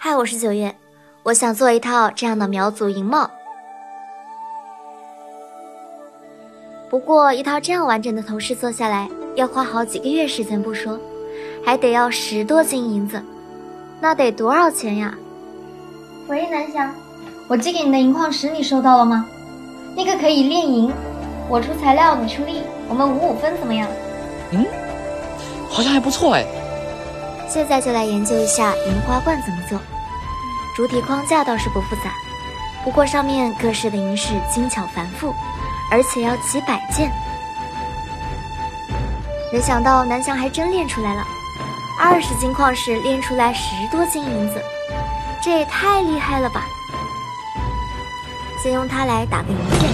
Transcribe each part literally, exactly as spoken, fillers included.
嗨，我是九月，我想做一套这样的苗族银帽。不过一套这样完整的头饰做下来，要花好几个月时间不说，还得要十多斤银子，那得多少钱呀？ 喂，南翔，我寄给你的银矿石你收到了吗？那个可以炼银，我出材料你出力，我们五五分怎么样？ 嗯，好像还不错哎。 现在就来研究一下银花冠怎么做。主体框架倒是不复杂，不过上面各式的银饰精巧繁复，而且要几百件。没想到南翔还真炼出来了，二十斤矿石炼出来十多斤银子，这也太厉害了吧！先用它来打个银片。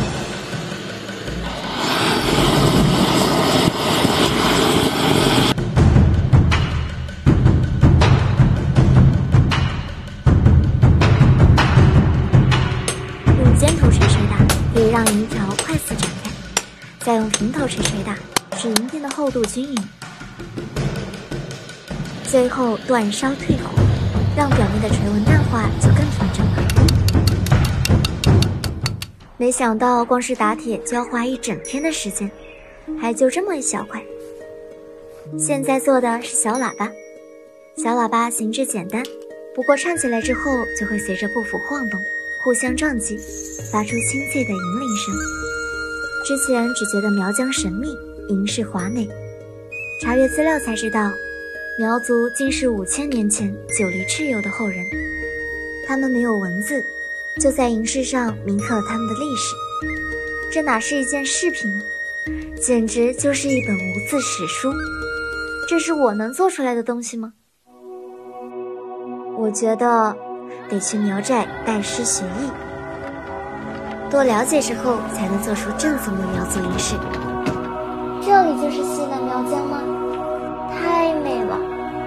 用尖头锤锤打，可以让银条快速展开；再用平头锤锤打，使银片的厚度均匀。最后煅烧退火，让表面的锤纹淡化，就更平整了。没想到光是打铁就要花一整天的时间，还就这么一小块。现在做的是小喇叭，小喇叭形制简单，不过唱起来之后就会随着步幅晃动，互相撞击，发出清脆的银铃声。之前只觉得苗疆神秘，银饰华美，查阅资料才知道，苗族竟是五千年前九黎蚩尤的后人。他们没有文字，就在银饰上铭刻了他们的历史。这哪是一件饰品啊，简直就是一本无字史书。这是我能做出来的东西吗？我觉得得去苗寨拜师学艺，多了解之后才能做出正宗的苗族银饰。这里就是西南苗疆吗？太美了！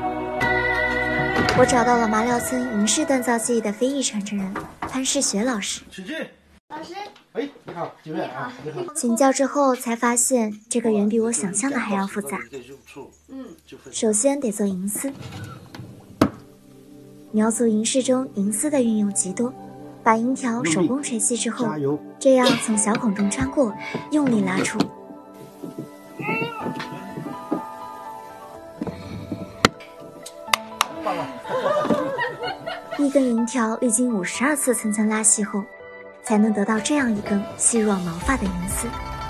我找到了麻寮村银饰锻造技艺的非遗传承人潘世学老师。 请进。 老师， 哎，你好，九月啊，你好。 请教之后才发现，这个远比我想象的还要复杂。 嗯， 首先得做银丝。苗族银饰中银丝的运用极多，把银条手工锤细之后，这样从小孔中穿过，用力拉出。一根银条历经五十二次层层拉细后，才能得到这样一根细若毛发的银丝。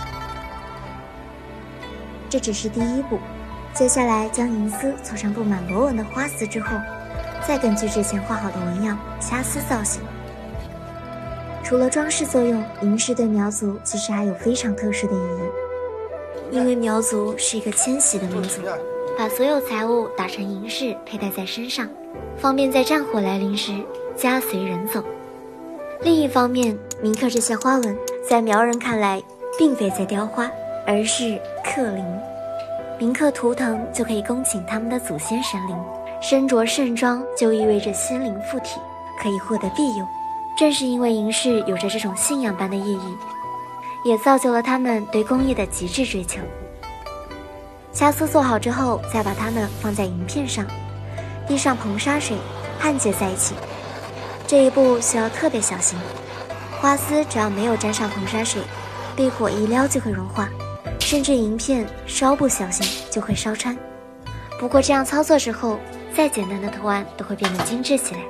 这只是第一步，接下来将银丝搓成布满螺纹的花丝之后，再根据之前画好的纹样掐丝造型。除了装饰作用，银饰对苗族其实还有非常特殊的意义。因为苗族是一个迁徙的民族，把所有财物打成银饰佩戴在身上，方便在战火来临时家随人走。另一方面，铭刻这些花纹在苗人看来并非在雕花，而是刻灵。铭刻图腾就可以恭请他们的祖先神灵，身着盛装就意味着仙灵附体，可以获得庇佑。正是因为银饰有着这种信仰般的意义，也造就了他们对工艺的极致追求。掐丝做好之后，再把它们放在银片上，滴上硼砂水，焊接在一起。这一步需要特别小心，花丝只要没有沾上硼砂水，被火一撩就会融化，甚至银片稍不小心就会烧穿。不过这样操作之后，再简单的图案都会变得精致起来。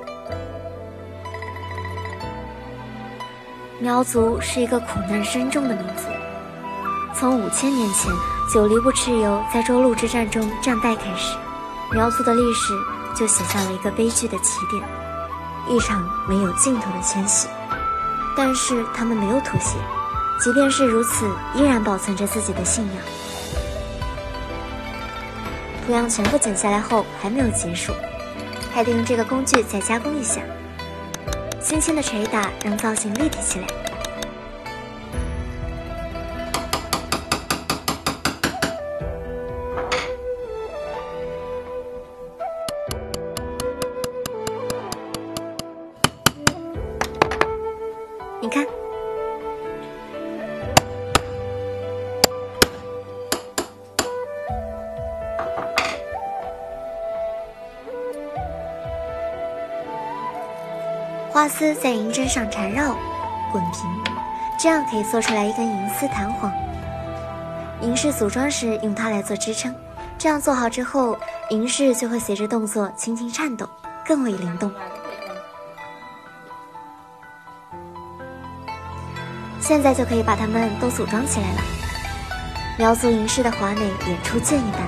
苗族是一个苦难深重的民族，从五千年前九黎部蚩尤在周陆之战中战败开始，苗族的历史就写下了一个悲剧的起点，一场没有尽头的迁徙。但是他们没有妥协，即便是如此，依然保存着自己的信仰。图样全部剪下来后还没有结束，还得用这个工具再加工一下。轻轻的捶打让造型立体起来。你看， 花丝在银针上缠绕、滚平，这样可以做出来一根银丝弹簧。银饰组装时用它来做支撑，这样做好之后，银饰就会随着动作轻轻颤抖，更为灵动。现在就可以把它们都组装起来了。苗族银饰的华美演出见一斑。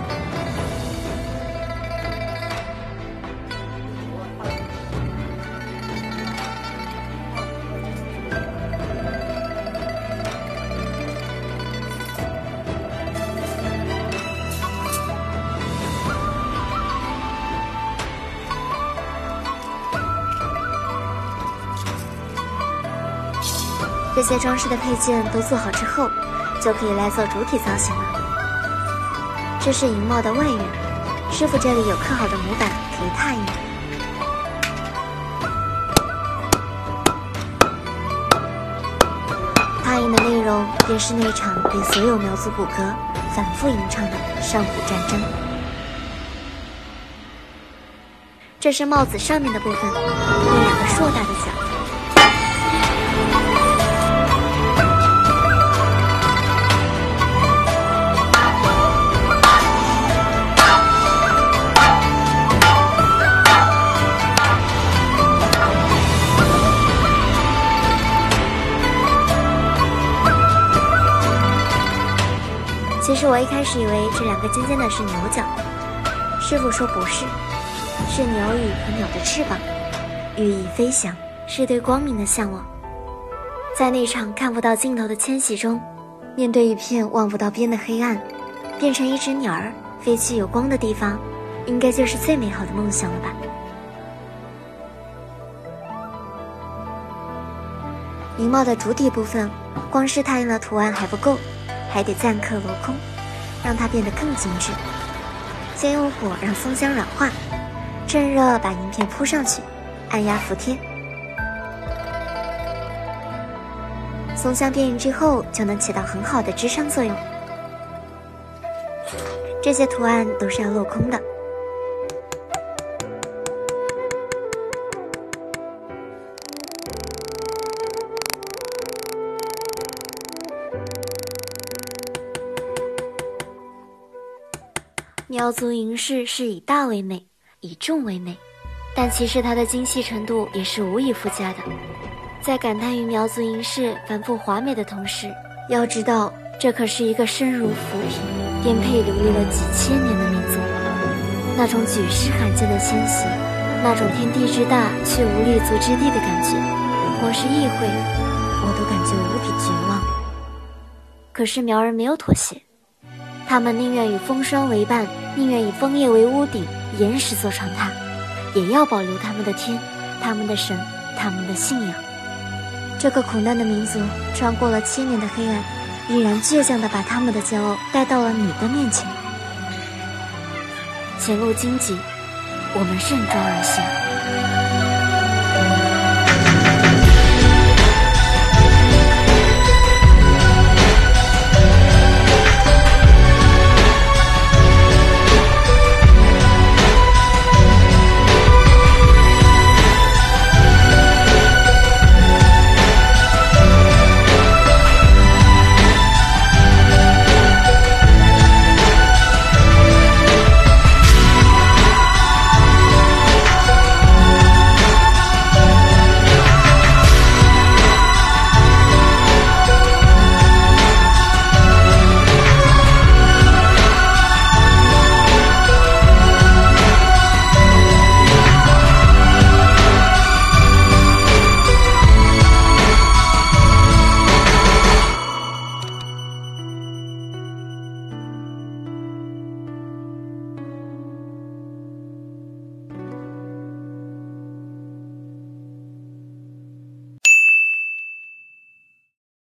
这些装饰的配件都做好之后，就可以来做主体造型了。这是银帽的外缘，师傅这里有刻好的模板可以拓印。拓印的内容便是那场被所有苗族骨骼反复吟唱的上古战争。这是帽子上面的部分，那两个硕大的角。其实我一开始以为这两个尖尖的是牛角，师傅说不是，是鸟羽和鸟的翅膀，寓意飞翔，是对光明的向往。在那场看不到尽头的迁徙中，面对一片望不到边的黑暗，变成一只鸟儿飞去有光的地方，应该就是最美好的梦想了吧。银帽的主体部分，光是拓印了图案还不够，还得暂刻镂空，让它变得更精致。先用火让松香软化，趁热把银片铺上去，按压服帖。松香变硬之后，就能起到很好的支撑作用。这些图案都是要镂空的。苗族银饰是以大为美，以重为美，但其实它的精细程度也是无以复加的。在感叹于苗族银饰繁复华美的同时，要知道这可是一个身如浮萍、颠沛流离了几千年的民族，那种举世罕见的迁徙，那种天地之大却无立足之地的感觉，光是意会我都感觉无比绝望。可是苗人没有妥协，他们宁愿与风霜为伴，宁愿以枫叶为屋顶，岩石做床榻，也要保留他们的天，他们的神，他们的信仰。这个苦难的民族穿过了千年的黑暗，依然倔强地把他们的骄傲带到了你的面前。前路荆棘，我们盛装而行。